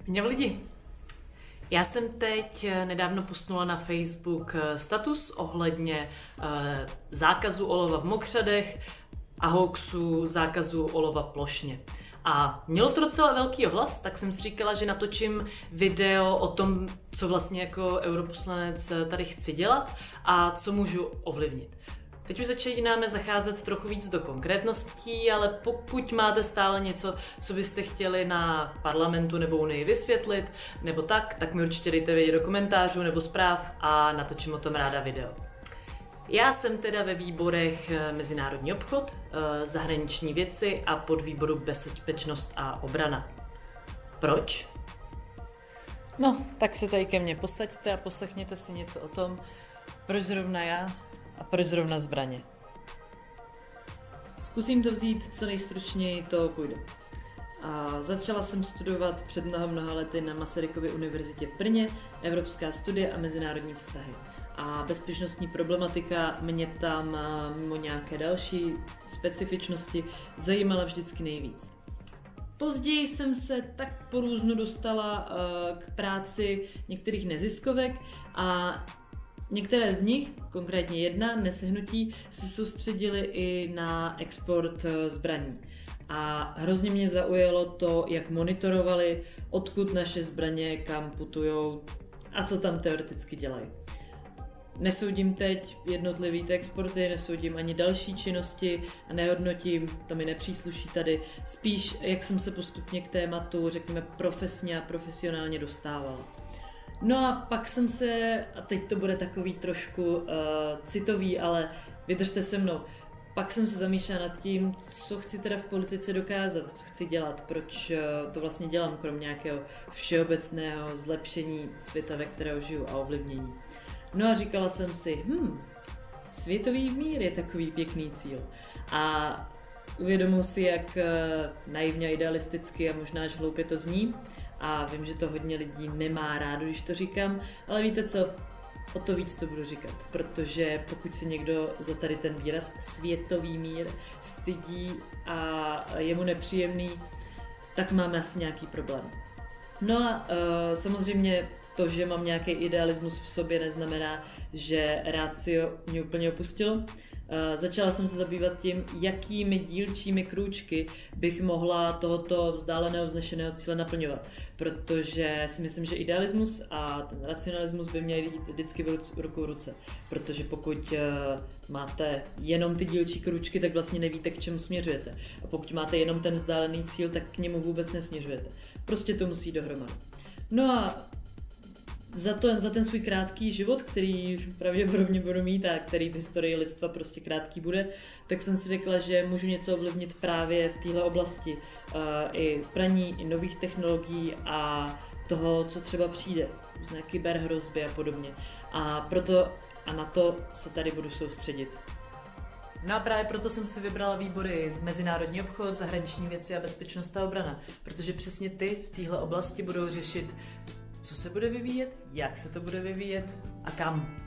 Měl lidi. Já jsem teď nedávno postnula na Facebook status ohledně zákazu olova v mokřadech a hoaxu zákazu olova plošně. A mělo to docela velký ohlas, tak jsem si říkala, že natočím video o tom, co vlastně jako europoslanec tady chci dělat a co můžu ovlivnit. Teď už začínáme zacházet trochu víc do konkrétností, ale pokud máte stále něco, co byste chtěli na parlamentu nebo unii vysvětlit, nebo tak mi určitě dejte vědět do komentářů nebo zpráv a natočím o tom ráda video. Já jsem teda ve výborech mezinárodní obchod, zahraniční věci a podvýboru bezpečnost a obrana. Proč? No, tak se tady ke mně posaďte a poslechněte si něco o tom, proč zrovna já a proč zrovna zbraně. Zkusím to vzít co nejstručněji, to půjde. Začala jsem studovat před mnoha lety na Masarykově univerzitě v Brně, evropská studie a mezinárodní vztahy. A bezpečnostní problematika mě tam mimo nějaké další specifičnosti zajímala vždycky nejvíc. Později jsem se tak po různu dostala k práci některých neziskovek a některé z nich, konkrétně jedna, Nesehnutí, se soustředili i na export zbraní. A hrozně mě zaujalo to, jak monitorovali, odkud naše zbraně, kam putujou a co tam teoreticky dělají. Nesoudím teď jednotlivý ty exporty, nesoudím ani další činnosti a nehodnotím, to mi nepřísluší tady, spíš jak jsem se postupně k tématu, řekněme, profesně a profesionálně dostávala. No a pak jsem se, a teď to bude takový trošku citový, ale vydržte se mnou, pak jsem se zamýšlela nad tím, co chci teda v politice dokázat, co chci dělat, proč to vlastně dělám, krom nějakého všeobecného zlepšení světa, ve kterého žiju a ovlivnění. No a říkala jsem si, světový mír je takový pěkný cíl. A uvědomuji si, jak naivně idealisticky a možná až hloupě to zní. A vím, že to hodně lidí nemá rádo, když to říkám, ale víte co, o to víc to budu říkat. Protože pokud si někdo za tady ten výraz světový mír stydí a je mu nepříjemný, tak máme asi nějaký problém. No a samozřejmě to, že mám nějaký idealismus v sobě, neznamená, že ratio mě úplně opustilo. Začala jsem se zabývat tím, jakými dílčími krůčky bych mohla tohoto vzdáleného, vznešeného cíle naplňovat. Protože si myslím, že idealismus a ten racionalismus by měly jít vždycky ruku v ruce. Protože pokud máte jenom ty dílčí krůčky, tak vlastně nevíte, k čemu směřujete. A pokud máte jenom ten vzdálený cíl, tak k němu vůbec nesměřujete. Prostě to musí dohromady. No a za ten svůj krátký život, který pravděpodobně budu mít a který v historii lidstva prostě krátký bude, tak jsem si řekla, že můžu něco ovlivnit právě v téhle oblasti. I zbraní, i nových technologií a toho, co třeba přijde. Různé kyberhrozby a podobně. A proto a na to se tady budu soustředit. No a právě proto jsem si vybrala výbory z mezinárodní obchod, zahraniční věci a bezpečnost a obrana. Protože přesně ty v téhle oblasti budou řešit, co se bude vyvíjet, jak se to bude vyvíjet a kam.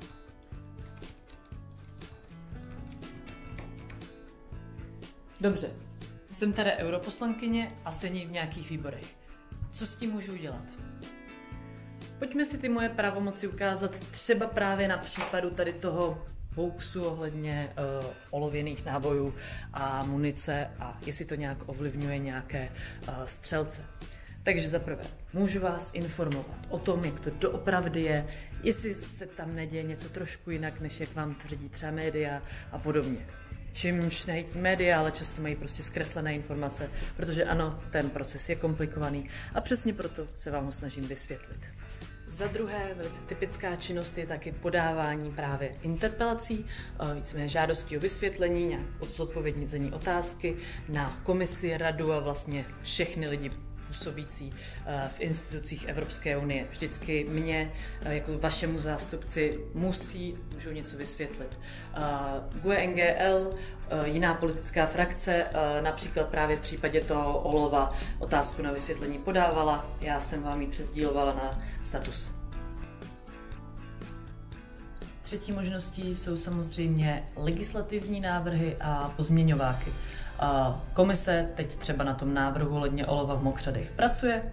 Dobře, jsem tady europoslankyně a sedím v nějakých výborech. Co s tím můžu udělat? Pojďme si ty moje pravomoci ukázat třeba právě na případu tady toho hoaxu ohledně olověných nábojů a munice a jestli to nějak ovlivňuje nějaké střelce. Takže zaprvé, můžu vás informovat o tom, jak to doopravdy je, jestli se tam neděje něco trošku jinak, než jak vám tvrdí třeba média a podobně. Čímž nehejtí média, ale často mají prostě zkreslené informace, protože ano, ten proces je komplikovaný a přesně proto se vám ho snažím vysvětlit. Za druhé, velice typická činnost je taky podávání právě interpelací, víceméně žádostí o vysvětlení, nějak zodpovězení otázky na komisi, radu a vlastně všechny lidi působící v institucích Evropské unie. Vždycky mě, jako vašemu zástupci, můžou něco vysvětlit. GUE NGL, jiná politická frakce, například právě v případě toho olova otázku na vysvětlení podávala, já jsem vám ji přesdílovala na status. Třetí možností jsou samozřejmě legislativní návrhy a pozměňováky. Komise teď třeba na tom návrhu ohledně olova v mokřadech pracuje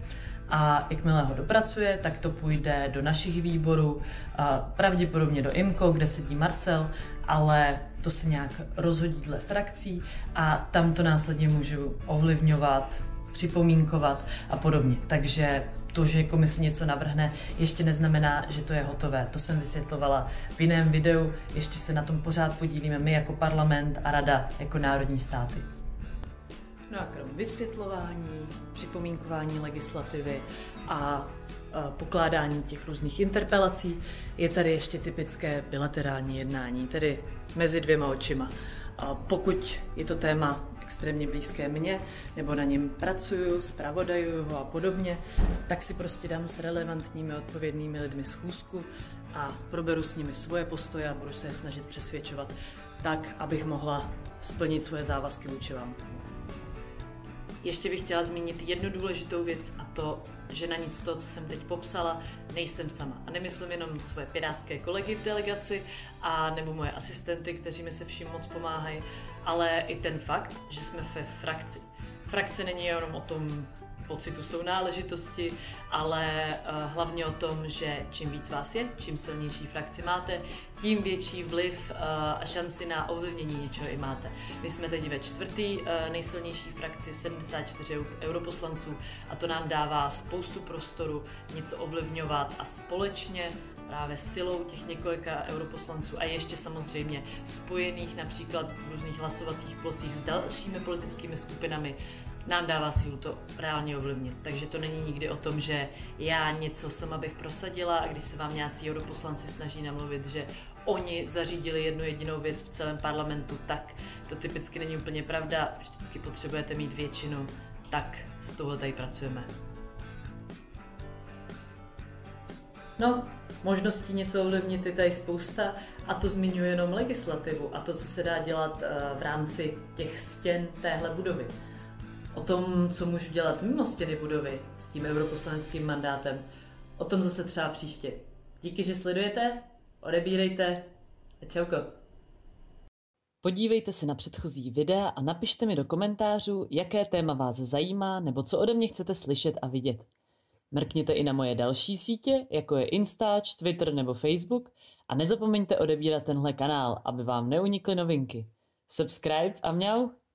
a jakmile ho dopracuje, tak to půjde do našich výborů, pravděpodobně do IMCO, kde sedí Marcel, ale to se nějak rozhodí dle frakcí a tam to následně můžu ovlivňovat, připomínkovat a podobně. Takže to, že komise něco navrhne, ještě neznamená, že to je hotové. To jsem vysvětlovala v jiném videu, ještě se na tom pořád podílíme my jako parlament a rada jako národní státy. No a krom vysvětlování, připomínkování legislativy a pokládání těch různých interpelací je tady ještě typické bilaterální jednání, tedy mezi dvěma očima. Pokud je to téma extrémně blízké mně, nebo na něm pracuju, zpravodajuju ho a podobně, tak si prostě dám s relevantními odpovědnými lidmi schůzku a proberu s nimi svoje postoje a budu se je snažit přesvědčovat tak, abych mohla splnit svoje závazky vůči vám. Ještě bych chtěla zmínit jednu důležitou věc a to, že na nic z toho, co jsem teď popsala, nejsem sama. A nemyslím jenom svoje pirátské kolegy v delegaci a nebo moje asistenty, kteří mi se vším moc pomáhají, ale i ten fakt, že jsme ve frakci. Frakce není jenom o tom pocitu sounáležitosti, ale hlavně o tom, že čím víc vás je, čím silnější frakci máte, tím větší vliv a šanci na ovlivnění něčeho i máte. My jsme teď ve čtvrtý nejsilnější frakci, 74 europoslanců a to nám dává spoustu prostoru něco ovlivňovat a společně právě silou těch několika europoslanců a ještě samozřejmě spojených například v různých hlasovacích blocích s dalšími politickými skupinami nám dává sílu to reálně ovlivnit. Takže to není nikdy o tom, že já něco sama bych prosadila a když se vám nějací europoslanci snaží namluvit, že oni zařídili jednu jedinou věc v celém parlamentu, tak to typicky není úplně pravda. Vždycky potřebujete mít většinu, tak s tohle tady pracujeme. No, možností něco ovlivnit je tady spousta a to zmiňuje jenom legislativu a to, co se dá dělat v rámci těch stěn téhle budovy. O tom, co můžu dělat mimo stěny budovy s tím europoslaneckým mandátem, o tom zase třeba příště. Díky, že sledujete, odebírejte a čauko. Podívejte se na předchozí videa a napište mi do komentářů, jaké téma vás zajímá nebo co ode mě chcete slyšet a vidět. Mrkněte i na moje další sítě, jako je Instač, Twitter nebo Facebook a nezapomeňte odebírat tenhle kanál, aby vám neunikly novinky. Subscribe a mňau!